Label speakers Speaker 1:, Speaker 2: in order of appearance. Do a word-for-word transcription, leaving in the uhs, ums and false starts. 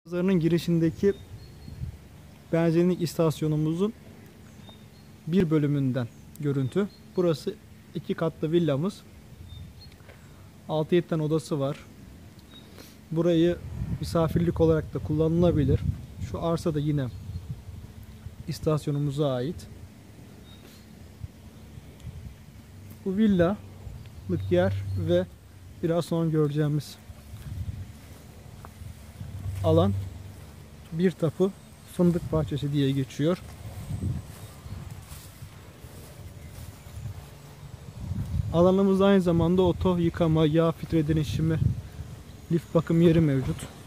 Speaker 1: Pazarının girişindeki benzinlik istasyonumuzun bir bölümünden görüntü. Burası iki katlı villamız. altı yedi tane odası var. Burayı misafirlik olarak da kullanılabilir. Şu arsa da yine istasyonumuza ait. Bu villalık yer ve biraz sonra göreceğimiz alan bir tapu fındık bahçesi diye geçiyor. Alanımızda aynı zamanda oto yıkama, yağ filtre değişimi, lif bakım yeri mevcut.